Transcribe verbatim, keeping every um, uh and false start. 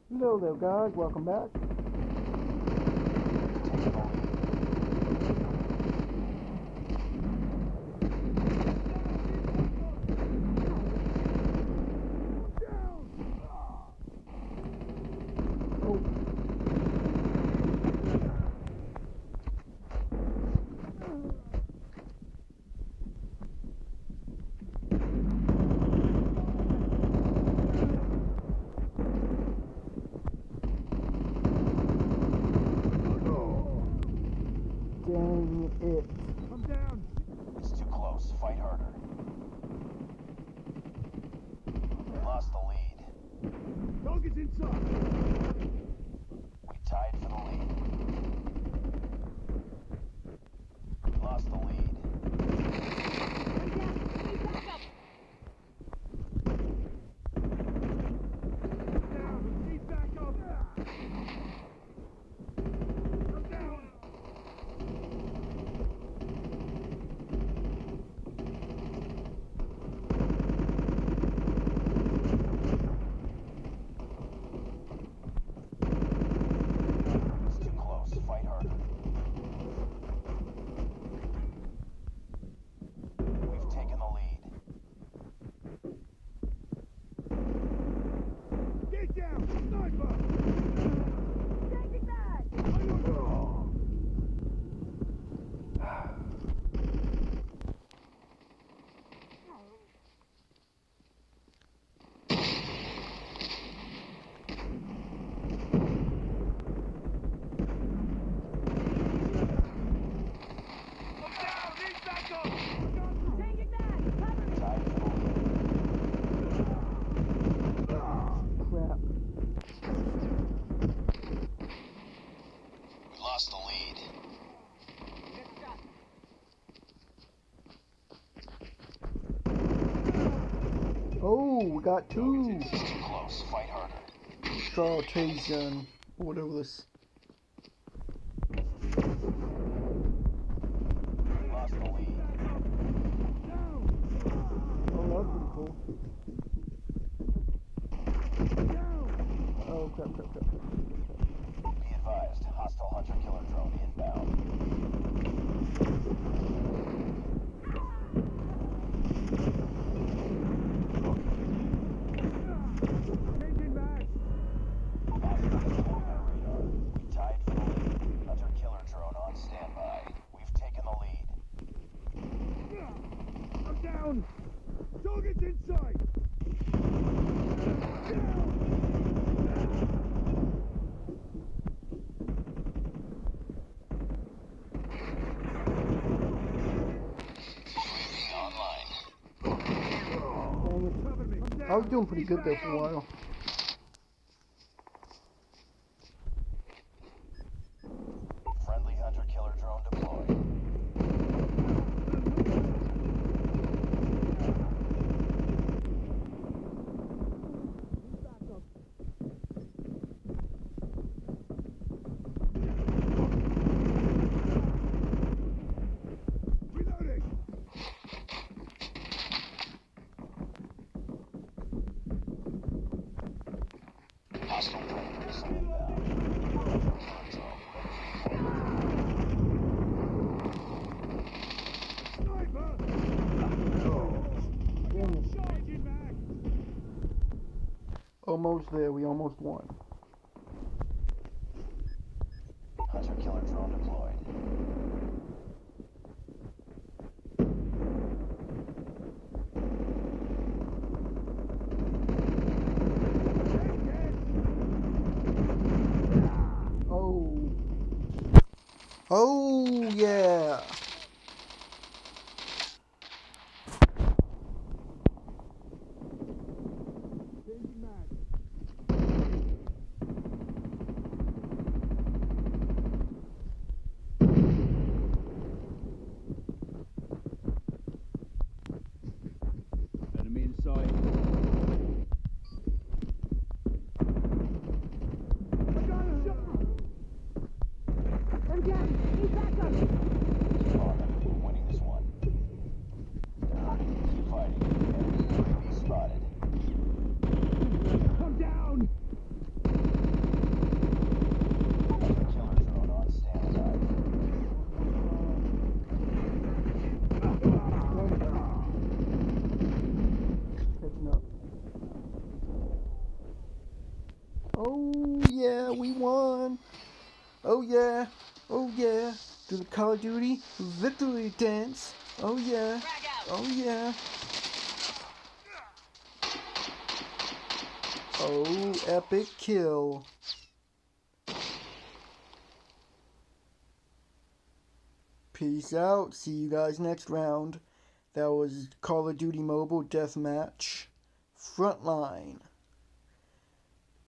Hello there guys, welcome back. Dang it. I'm down. It's too close. Fight harder. We lost the lead. Dog is inside. We tied for the lead. We lost the lead. Down. Need backup. I'm down. It's too close. Fight harder. We've taken the lead. Get down. Sniper. Taking that! I don't know. I'm down. Need backup. Taking that! Cover me! Tied for the lead. Crap. We lost the lead. Oh, we got two. It's too close. Fight harder. Straw chase gun. Or whatever this. We lost the lead. Oh, that's pretty cool. Oh, crap, crap, crap, crap. Be advised. Hostile hunter-killer drone inbound. Changing back. Hostile deployed by radar. We tied for the lead. Hunter-killer drone on standby. We've taken the lead. I'm down. Dog is inside. Online. Dang it. Cover me. I'm down. I was doing pretty good there for a while. Friendly hunter-killer drone deployed. Reloading. Hostile predator missile inbound. Hunter-killer drone ready for deployment. Sniper. Dang it. Changing back. Almost there, we almost won. Hunter-killer drone deployed. Oh. Oh, yeah. Changing back. Enemy in sight. I got a shot. I'm down! Need backup! we won. Oh yeah, oh yeah. Do the Call of Duty victory dance. Oh yeah, oh yeah. Oh, epic kill. Peace out. See you guys next round. That was Call of Duty Mobile Deathmatch Frontline.